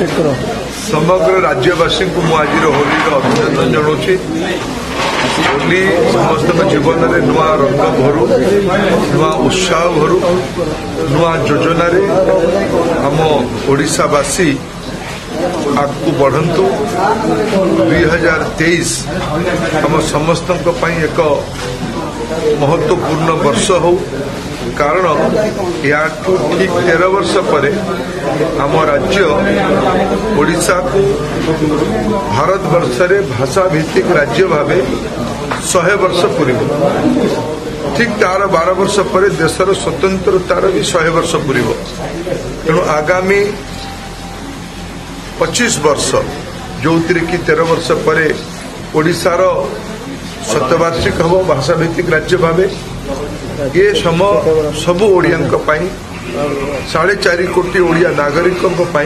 समग्र राज्यवासी को आज होली अभिनंदन जनाऊँगी। होली समस्त जीवन में नुआ रंग भरू, नुआ उत्साह भरू, नुआ योजन आम ओडिशावासी आगू बढ़ंतु। 2023 आम समस्त एक महत्वपूर्ण वर्ष हो, कारण या ठीक 13 वर्ष पर आम राज्य ओडिशा को भारत वर्ष रे भाषा भित्तिक राज्य भावे 100 वर्ष पूरी। ठीक तार 12 वर्ष पर देशर स्वतंत्रतार भी 100 वर्ष पूरी। तेणु आगामी 25 वर्ष जो कि 13 वर्ष पर ओडिशार शतवार्षिक हम भाषा भित्तिक राज्य भावे ये सबु ओडिया 4.5 कोटी ओडिया नागरिकों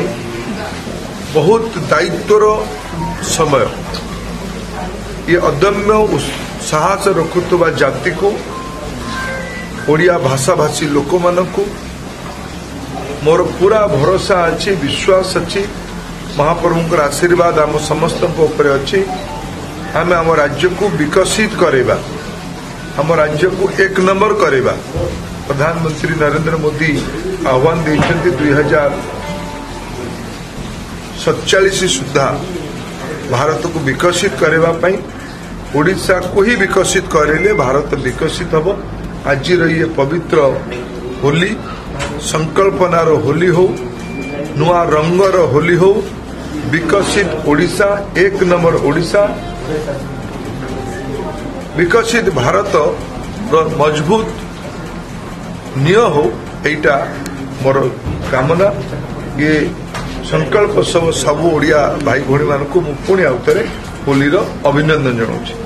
बहुत दायित्वर समय। ये अदम्य साहस रखुवा जाति को ओडिया भाषा भाषी लोक मानू मोर पूरा भरोसा अच्छी, विश्वास अच्छी। महाप्रभुंकर आशीर्वाद आम समस्त अच्छी। आम आम राज्य को विकसित करेबा, आम राज्य को 1 नंबर करेबा। प्रधानमंत्री नरेंद्र मोदी आह्वान देते 2047 सुधा भारत को विकसित करने। ओडिशा को ही विकसित करेले भारत विकसित हम। आज ये पवित्र होली संकल्पनार होली हो, नुआ रंगर होली हो, विकसित ओडिशा, 1 नंबर ओडिशा, विकसित भारत मजबूत निय हो, एटा मोर कामना। ये संकल्प सब ओडिया भाई भौणी मान को पुणी आउथरे होली अभिनंदन जनाऊँ।